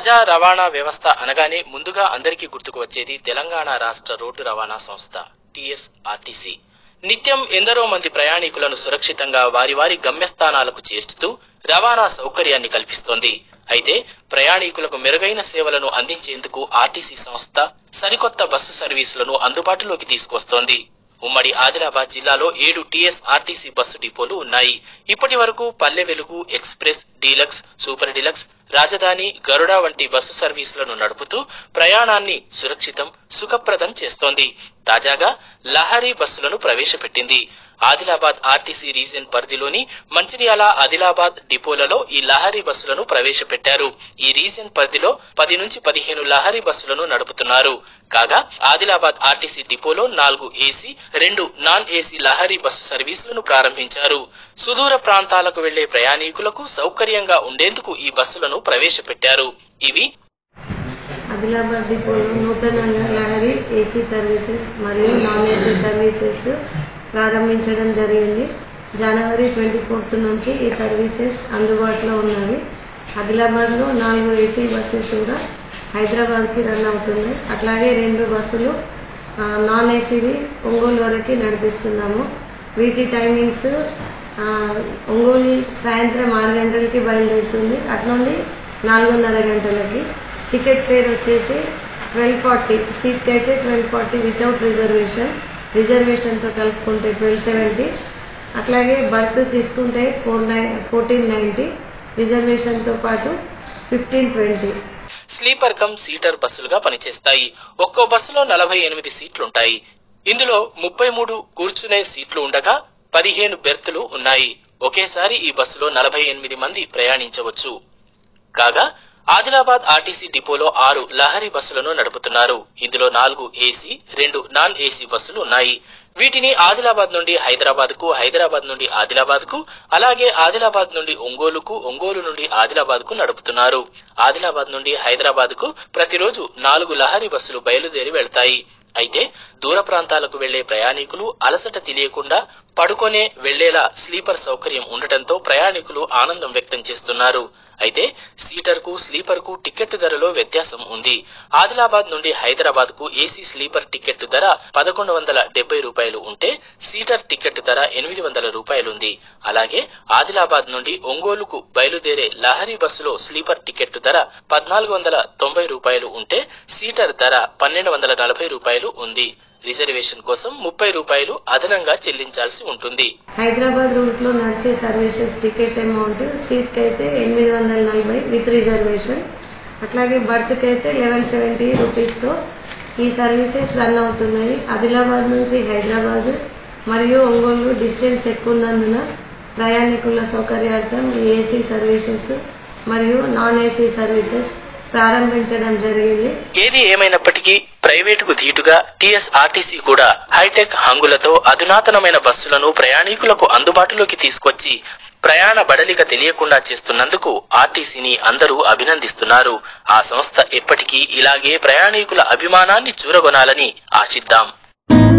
ప్రజా రవాణా వ్యవస్థ అనగానే ముందుగా అందరికీ గుర్తుకు వచ్చేది తెలంగాణ రాష్ట్ర రోడ్డు రవాణా సంస్థ టీఎస్ఆర్టీసీ. నిత్యం ఎందరో మంది ప్రయాణికులను సురక్షితంగా వారి వారి గమ్యస్థానాలకు చేర్చుతూ రవాణా సౌకర్యాన్ని కల్పిస్తోంది. అయితే ప్రయాణికులకు మెరుగైన సేవలను అందించేందుకు ఆర్టీసీ సంస్థ సరికొత్త బస్సు సర్వీసులను అందుబాటులోకి తీసుకొస్తోంది. ఉమ్మడి ఆదిలాబాద్ జిల్లాలో 7 టీఎస్ఆర్టీసీ బస్సు డిపోలు ఉన్నాయి. ఇప్పటి వరకు Palle Velugu, express, deluxe, super deluxe, రాజధాని, గరుడ వంటి బస్సు సర్వీసులను నడుపుతూ ప్రయాణాన్ని సురక్షితం, సుఖప్రదం చేస్తోంది. తాజాగా లహరి బస్సులను ప్రవేశపెట్టింది. ఆదిలాబాద్ ఆర్టీసీ రీజియన్ పరిధిలోని మంచిర్యాల, ఆదిలాబాద్ డిపోలలో ఈ లహరి బస్సులను ప్రవేశపెట్టారు. ఈ రీజియన్ పరిధిలో 10 నుంచి 15 లహరి బస్సులను నడుపుతున్నారు. కాగా ఆదిలాబాద్ ఆర్టీసీ డిపోలో 4 AC, 2 non AC Lahari bus సర్వీసులను ప్రారంభించారు. సుదూర ప్రాంతాలకు వెళ్లే ప్రయాణికులకు సౌకర్యంగా ఉండేందుకు ఈ బస్సులను ప్రవేశపెట్టారు. ఇవి ఆదిలాబాద్ డిపోలో నూతనంగా లహరి ఏసీ సర్వీసెస్ మరియు నాన్ ఏసీ సర్వీసెస్ ప్రారంభించడం జరిగింది. జనవరి 24 నుంచి ఈ సర్వీసెస్ అందుబాటులో ఉన్నవి. ఆదిలాబాద్లో 4 ఏసీ బస్సెస్ కూడా హైదరాబాద్కి రన్ అవుతున్నాయి. అట్లాగే 2 బస్సులు నాన్ ఏసీవి ఒంగోలు వరకు నడిపిస్తున్నాము. వీటి టైమింగ్స్ ఒంగోలు సాయంత్రం 6 గంటలకి బయలుదేరుతుంది. అట్నుండి 4:30 గంటలకి. టికెట్ ఫేర్ వచ్చేసి 1240, సీట్కి అయితే 1240 వితౌట్ రిజర్వేషన్తో కలుపుకుంటే 1270. అట్లాగే బర్త్ తీసుకుంటే 1490, రిజర్వేషన్తో పాటు 1520. స్లీపర్ కమ్ సీటర్ బస్సులుగా పనిచేస్తాయి. ఒక్కో బస్సులో 48 సీట్లుంటాయి. ఇందులో 33 కూర్చునే సీట్లు ఉండగా 15 బెర్తులు ఉన్నాయి. ఒకేసారి ఈ బస్సులో 48 మంది ప్రయాణించవచ్చు. కాగా ఆదిలాబాద్ ఆర్టీసీ డిపోలో 6 లహరి బస్సులను నడుపుతున్నారు. ఇందులో 4 ఏసీ, 2 నాన్ ఏసీ బస్సులు ఉన్నాయి. వీటిని ఆదిలాబాద్ నుండి హైదరాబాద్కు, హైదరాబాద్ నుండి ఆదిలాబాద్కు, అలాగే ఆదిలాబాద్ నుండి ఒంగోలుకు, ఒంగోలు నుండి ఆదిలాబాద్కు నడుపుతున్నారు. ఆదిలాబాద్ నుండి హైదరాబాద్కు ప్రతిరోజు 4 లహరి బస్సులు బయలుదేరి వెళ్తాయి. అయితే దూర ప్రాంతాలకు వెళ్లే ప్రయాణికులు అలసట తెలియకుండా పడుకొనే వెళ్లేలా స్లీపర్ సౌకర్యం ఉండటంతో ప్రయాణికులు ఆనందం వ్యక్తం చేస్తున్నారు. అయితే సీటర్ కు, స్లీపర్ కు టికెట్ ధరలో వ్యత్యాసం ఉంది. ఆదిలాబాద్ నుండి హైదరాబాద్ కు ఏసీ స్లీపర్ టికెట్ ధర 1170 రూపాయలు ఉంటే సీటర్ టికెట్ ధర 800 రూపాయలుంది. అలాగే ఆదిలాబాద్ నుండి ఒంగోలుకు బయలుదేరే లహరి బస్సులో స్లీపర్ టికెట్ ధర 1490 రూపాయలు ఉంటే సీటర్ ధర 1240 రూపాయలు ఉంది. రిజర్వేషన్ కోసం 30 రూపాయలు అదనంగా చెల్లించాల్సి ఉంటుంది. హైదరాబాద్ రూట్ లో నడిచే సర్వీసెస్ టికెట్ అమౌంట్ సీట్ కి అయితే 840 విత్ రిజర్వేషన్. అట్లాగే బర్త్ కి అయితే 1170 రూపీస్ తో ఈ సర్వీసెస్ రన్ అవుతున్నాయి. ఆదిలాబాద్ నుంచి హైదరాబాద్ మరియు ఒంగోలు డిస్టెన్స్ ఎక్కువ ఉన్నందున ప్రయాణికుల సౌకర్యార్థం ఏసీ సర్వీసెస్ మరియు నాన్ ఏసీ సర్వీసెస్ ప్రారంభించడం జరిగింది. ఏది ఏమైనప్పటికీ ప్రైవేటుకు ధీటుగా టీఎస్ఆర్టీసీ కూడా హైటెక్ హంగులతో అధునాతనమైన బస్సులను ప్రయాణికులకు అందుబాటులోకి తీసుకొచ్చి ప్రయాణ బడలిక తెలియకుండా చేస్తున్నందుకు ఆర్టీసీని అందరూ అభినందిస్తున్నారు. ఆ సంస్థ ఎప్పటికీ ఇలాగే ప్రయాణికుల అభిమానాన్ని చూరగొనాలని ఆశిద్దాం.